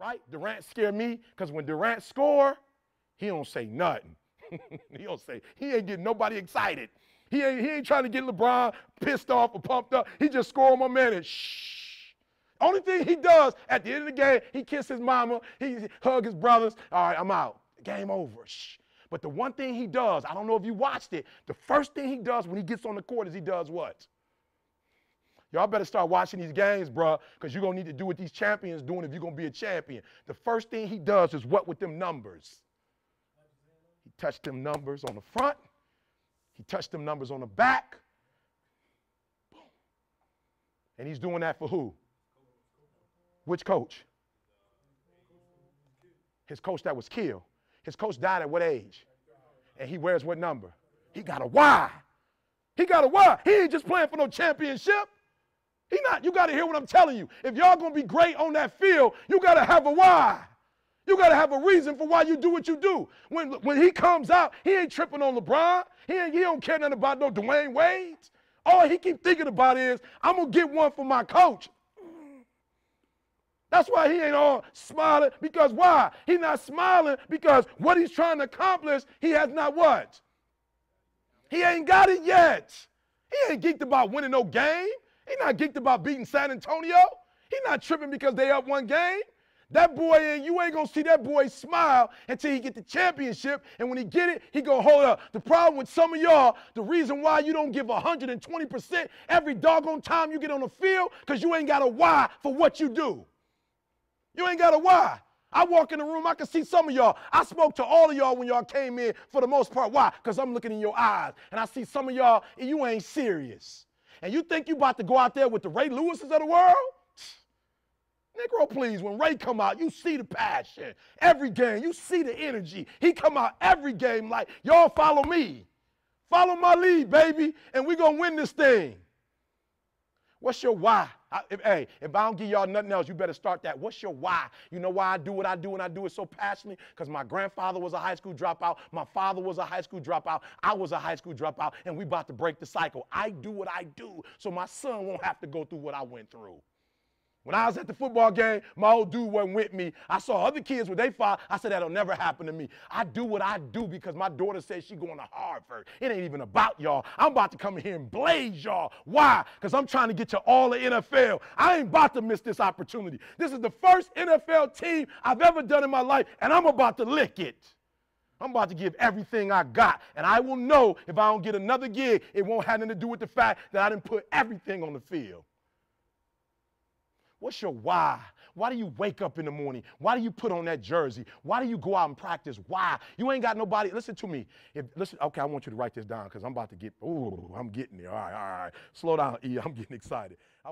right? Durant scared me because when Durant score, he don't say nothing. He ain't getting nobody excited. He ain't trying to get LeBron pissed off or pumped up. He just score on my man and shh. Only thing he does at the end of the game, he kiss his mama, he hug his brothers. All right, I'm out. Game over. Shh. But the one thing he does, I don't know if you watched it, the first thing he does when he gets on the court is he does what? Y'all better start watching these games, bro, because you're going to need to do what these champions doing if you're going to be a champion. The first thing he does is what with them numbers? He touched them numbers on the front. He touched them numbers on the back. Boom. And he's doing that for who? Which coach? His coach that was killed. His coach died at what age? And he wears what number? He got a Y. He got a Y. He ain't just playing for no championship. He not. You got to hear what I'm telling you. If y'all going to be great on that field, you got to have a why. You got to have a reason for why you do what you do. When he comes out, he ain't tripping on LeBron. He don't care nothing about no Dwayne Wade. All he keep thinking about is, I'm going to get one for my coach. That's why he ain't all smiling. Because why? He's not smiling because what he's trying to accomplish, he has not what? He ain't got it yet. He ain't geeked about winning no game. He's not geeked about beating San Antonio. He's not tripping because they up one game. That boy, and you ain't going to see that boy smile until he get the championship. And when he get it, he going to hold up. The problem with some of y'all, the reason why you don't give 120% every doggone time you get on the field, because you ain't got a why for what you do. You ain't got a why. I walk in the room, I can see some of y'all. I spoke to all of y'all when y'all came in for the most part. Why? Because I'm looking in your eyes. And I see some of y'all, and you ain't serious. And you think you about to go out there with the Ray Lewises of the world? Negro, please, when Ray come out, you see the passion. Every game, you see the energy. He come out every game like, y'all follow me. Follow my lead, baby, and we going to win this thing. What's your why? If I don't give y'all nothing else, you better start that. What's your why? You know why I do what I do, and I do it so passionately? Because my grandfather was a high school dropout. My father was a high school dropout. I was a high school dropout, and we about to break the cycle. I do what I do so my son won't have to go through what I went through. When I was at the football game, my old dude wasn't with me. I saw other kids with their father. I said, that'll never happen to me. I do what I do because my daughter says she's going to Harvard. It ain't even about y'all. I'm about to come in here and blaze y'all. Why? Because I'm trying to get you all the NFL. I ain't about to miss this opportunity. This is the first NFL team I've ever done in my life, and I'm about to lick it. I'm about to give everything I got, and I will know if I don't get another gig, it won't have anything to do with the fact that I didn't put everything on the field. What's your why? Why do you wake up in the morning? Why do you put on that jersey? Why do you go out and practice? Why? You ain't got nobody. Listen to me. Okay, I want you to write this down because I'm about to get, I'm getting there. All right. Slow down, E. I'm getting excited.